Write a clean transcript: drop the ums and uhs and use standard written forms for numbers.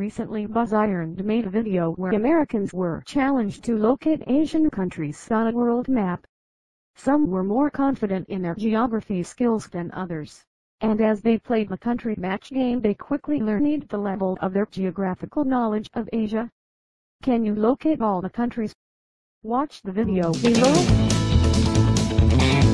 Recently Buzz Ironed made a video where Americans were challenged to locate Asian countries on a world map. Some were more confident in their geography skills than others, and as they played the country match game they quickly learned the level of their geographical knowledge of Asia. Can you locate all the countries? Watch the video below.